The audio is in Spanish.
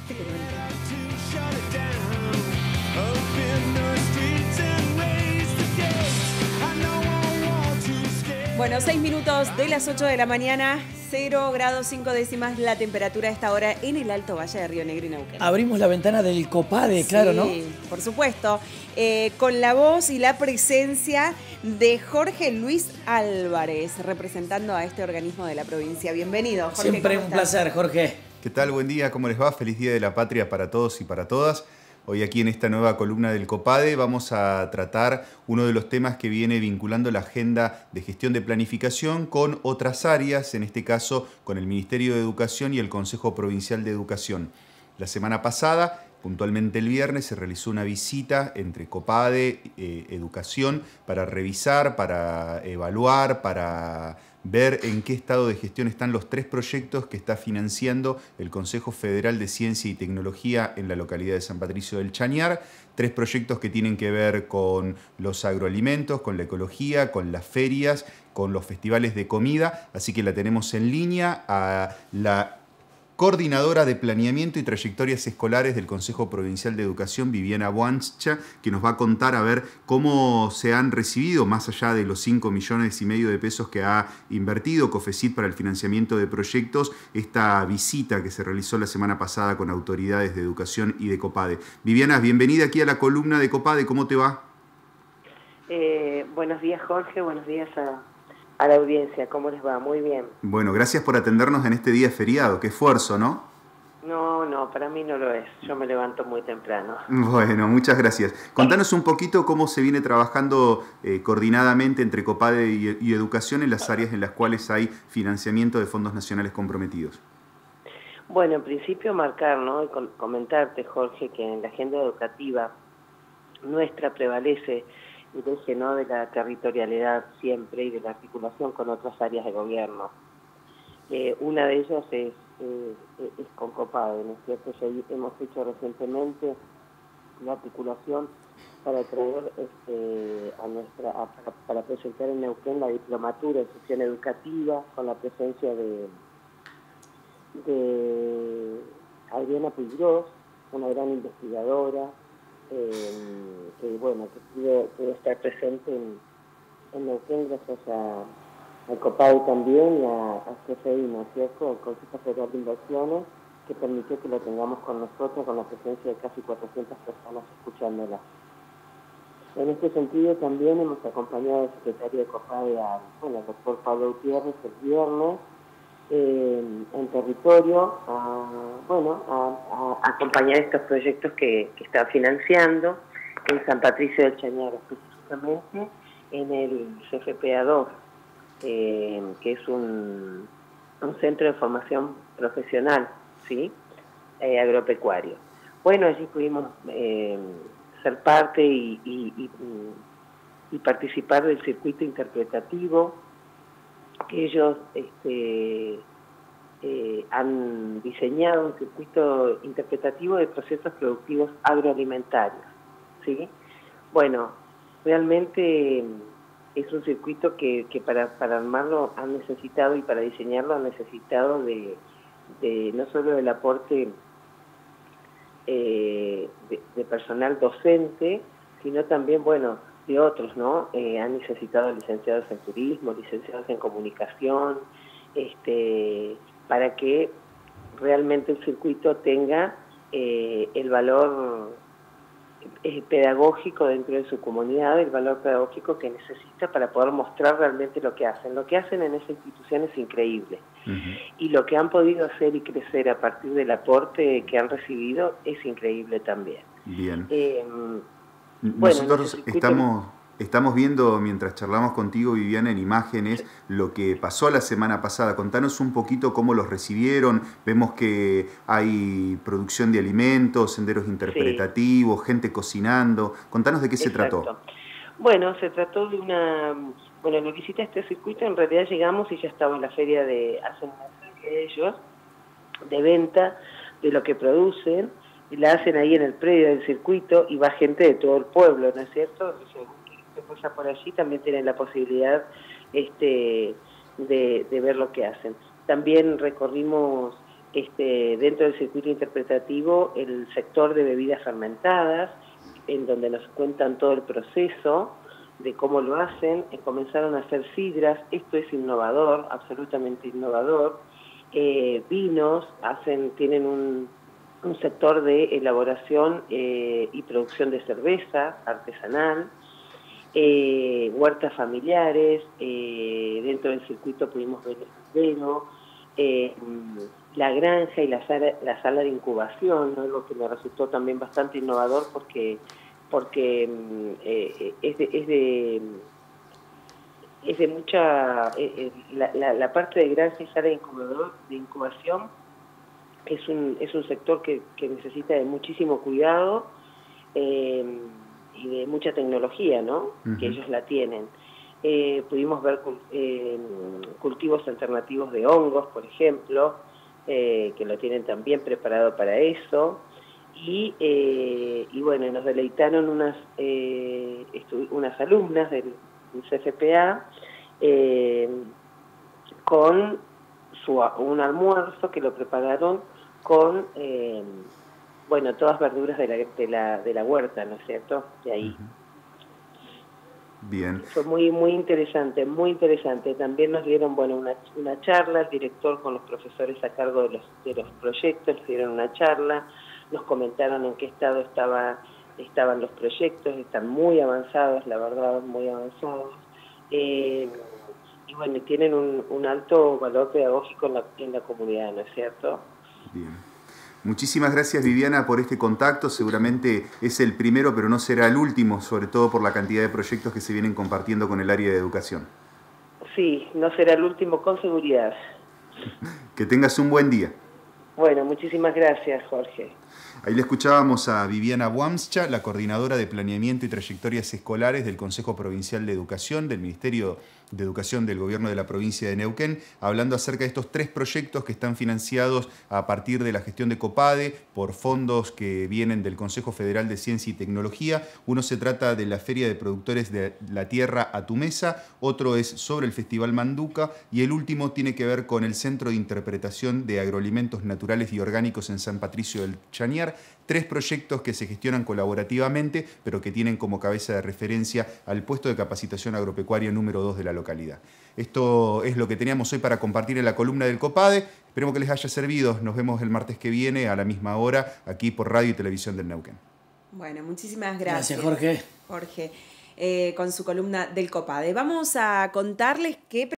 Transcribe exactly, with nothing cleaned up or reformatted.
Viste que no entiendo. Bueno, seis minutos de las ocho de la mañana, cero grados cinco décimas la temperatura a esta hora en el Alto Valle de Río Negro y Neuquén. Abrimos la ventana del COPADE, claro, ¿no? Sí, por supuesto. Eh, con la voz y la presencia de Jorge Luis Álvarez, representando a este organismo de la provincia. Bienvenido, Jorge. Siempre un placer, Jorge. ¿Qué tal? Buen día, ¿cómo les va? Feliz Día de la Patria para todos y para todas. Hoy aquí en esta nueva columna del COPADE vamos a tratar uno de los temas que viene vinculando la agenda de gestión de planificación con otras áreas, en este caso con el Ministerio de Educación y el Consejo Provincial de Educación. La semana pasada, puntualmente el viernes, se realizó una visita entre COPADE, eh, Educación, para revisar, para evaluar, para ver en qué estado de gestión están los tres proyectos que está financiando el Consejo Federal de Ciencia y Tecnología en la localidad de San Patricio del Chañar. Tres proyectos que tienen que ver con los agroalimentos, con la ecología, con las ferias, con los festivales de comida. Así que la tenemos en línea a la coordinadora de planeamiento y trayectorias escolares del Consejo Provincial de Educación, Viviana Buancha, que nos va a contar a ver cómo se han recibido, más allá de los cinco millones y medio de pesos que ha invertido COFECIT para el financiamiento de proyectos, esta visita que se realizó la semana pasada con autoridades de educación y de COPADE. Viviana, bienvenida aquí a la columna de COPADE, ¿cómo te va? Eh, buenos días, Jorge, buenos días a... a la audiencia, ¿cómo les va? Muy bien. Bueno, gracias por atendernos en este día feriado. Qué esfuerzo, ¿no? No, no, para mí no lo es. Yo me levanto muy temprano. Bueno, muchas gracias. Contanos un poquito cómo se viene trabajando eh, coordinadamente entre COPADE y, y Educación en las áreas en las cuales hay financiamiento de fondos nacionales comprometidos. Bueno, en principio marcar, ¿no? Y comentarte, Jorge, que en la agenda educativa nuestra prevalece el eje, ¿no?, de la territorialidad siempre y de la articulación con otras áreas de gobierno. Eh, una de ellas es, eh, es con COPADE, ¿no es cierto? Ya hemos hecho recientemente la articulación para traer este, a nuestra, a, para, para presentar en Neuquén la diplomatura en gestión educativa con la presencia de, de Adriana Puigros, una gran investigadora, Eh, que bueno, que pudo, pudo estar presente en, en Neuquén gracias a, a COPADE también y a, a C F I, ¿no es cierto?, el Consejo Federal de Inversiones, que permitió que lo tengamos con nosotros, con la presencia de casi cuatrocientas personas escuchándola. En este sentido también hemos acompañado al secretario de COPADE, a, bueno, al doctor Pablo Gutiérrez, el viernes, Eh, en territorio, a, bueno, a, a acompañar estos proyectos que, que está financiando en San Patricio del Chañar, específicamente en el C F P A dos, eh, que es un, un centro de formación profesional, ¿sí?, eh, agropecuario. Bueno, allí pudimos eh, ser parte y, y, y, y participar del circuito interpretativo que ellos este, eh, han diseñado, un circuito interpretativo de procesos productivos agroalimentarios, ¿sí? Bueno, realmente es un circuito que, que para, para armarlo han necesitado y para diseñarlo han necesitado de, de no solo del aporte eh, de, de personal docente, sino también, bueno, de otros, ¿no? Eh, han necesitado licenciados en turismo, licenciados en comunicación, este, para que realmente el circuito tenga eh, el valor eh, pedagógico dentro de su comunidad, el valor pedagógico que necesita para poder mostrar realmente lo que hacen. Lo que hacen en esa institución es increíble. Uh-huh. Y lo que han podido hacer y crecer a partir del aporte que han recibido es increíble también. Bien. Eh, Nosotros bueno, estamos, estamos viendo, mientras charlamos contigo, Viviana, en imágenes, lo que pasó la semana pasada. Contanos un poquito cómo los recibieron. Vemos que hay producción de alimentos, senderos interpretativos, sí, gente cocinando. Contanos de qué se Exacto. trató. Bueno, se trató de una... Bueno, la visita a este circuito, en realidad llegamos y ya estaba en la feria de hace un mes de ellos, de venta de lo que producen, y la hacen ahí en el predio del circuito y va gente de todo el pueblo, ¿no es cierto? Según que pasa por allí también tienen la posibilidad este, de, de ver lo que hacen. También recorrimos este, dentro del circuito interpretativo el sector de bebidas fermentadas, en donde nos cuentan todo el proceso de cómo lo hacen. Eh, comenzaron a hacer sidras, esto es innovador, absolutamente innovador. Eh, vinos, hacen, tienen un, un sector de elaboración eh, y producción de cerveza artesanal. Eh, huertas familiares, eh, dentro del circuito pudimos ver el vivero, eh, la granja y la sala, la sala de incubación, ¿no? Algo que me resultó también bastante innovador porque porque eh, es, de, es de es de mucha eh, la, la, la parte de granja y sala de, incubador, de incubación es un es un sector que, que necesita de muchísimo cuidado eh, y de mucha tecnología, ¿no? Uh-huh. Que ellos la tienen. Eh, pudimos ver eh, cultivos alternativos de hongos, por ejemplo, eh, que lo tienen también preparado para eso. Y, eh, y bueno, nos deleitaron unas, eh, unas alumnas del, del C F P A eh, con su, un almuerzo que lo prepararon con... Eh, bueno, todas verduras de la, de la, de la huerta, ¿no es cierto? De ahí. Bien. Fue muy muy interesante, muy interesante. También nos dieron, bueno, una, una charla, el director con los profesores a cargo de los, de los proyectos, nos dieron una charla, nos comentaron en qué estado estaba, estaban los proyectos, están muy avanzados, la verdad, muy avanzados. Eh, y bueno, tienen un, un alto valor pedagógico en la, en la comunidad, ¿no es cierto? Bien. Muchísimas gracias, Viviana, por este contacto. Seguramente es el primero, pero no será el último, sobre todo por la cantidad de proyectos que se vienen compartiendo con el área de educación. Sí, no será el último, con seguridad. Que tengas un buen día. Bueno, muchísimas gracias, Jorge. Ahí le escuchábamos a Viviana Buamscha, la coordinadora de Planeamiento y Trayectorias Escolares del Consejo Provincial de Educación, del Ministerio de Educación del Gobierno de la provincia de Neuquén, hablando acerca de estos tres proyectos que están financiados a partir de la gestión de COPADE por fondos que vienen del Consejo Federal de Ciencia y Tecnología. Uno se trata de la Feria de Productores de la Tierra a tu Mesa, otro es sobre el Festival Manduca y el último tiene que ver con el Centro de Interpretación de Agroalimentos Naturales y Orgánicos en San Patricio del Chañar. Tres proyectos que se gestionan colaborativamente, pero que tienen como cabeza de referencia al puesto de capacitación agropecuaria número dos de la localidad. Esto es lo que teníamos hoy para compartir en la columna del COPADE. Esperemos que les haya servido. Nos vemos el martes que viene a la misma hora, aquí por Radio y Televisión del Neuquén. Bueno, muchísimas gracias. Gracias, Jorge. Jorge, eh, con su columna del COPADE. Vamos a contarles que...